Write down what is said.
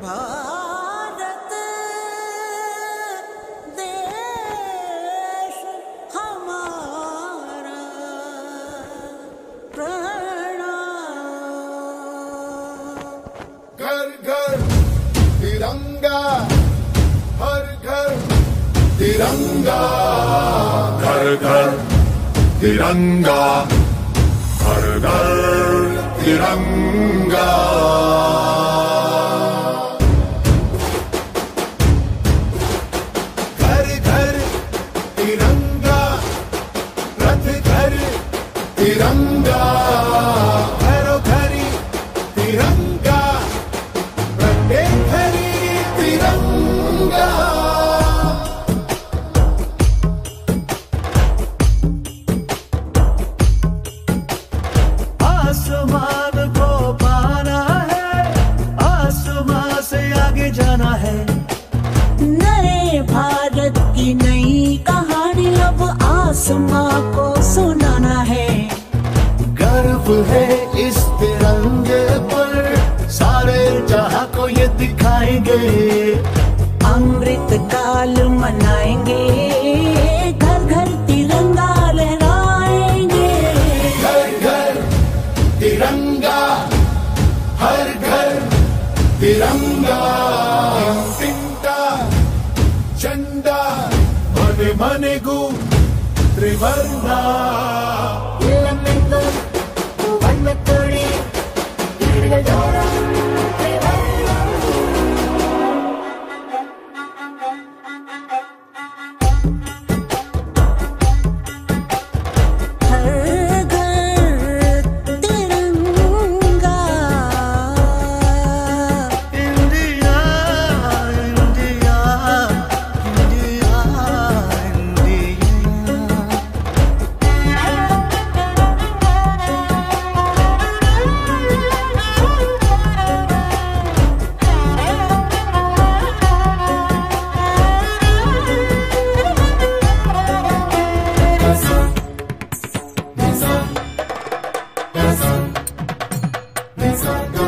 भारत देश हमारा प्रणाम। घर घर तिरंगा, हर घर तिरंगा, घर घर तिरंगा, हर घर तिरंगा। घर घर तिरंगा, रथ घर तिरंगा, घरों घरी तिरंगा, प्रत्येक घरी तिरंगा। आसमान को पाना है, आसमान से आगे जाना है। नए भारत की नई कहानी अब आसमां को सुनाना है। गर्व है इस तिरंगे पर, सारे जहां को ये दिखाएंगे। अमृत काल मनाएंगे, घर घर तिरंगा लहराएंगे। घर घर तिरंगा, हर घर तिरंगा। तिंटा झंडा मने मने गु त्रिवर्णा। Yes,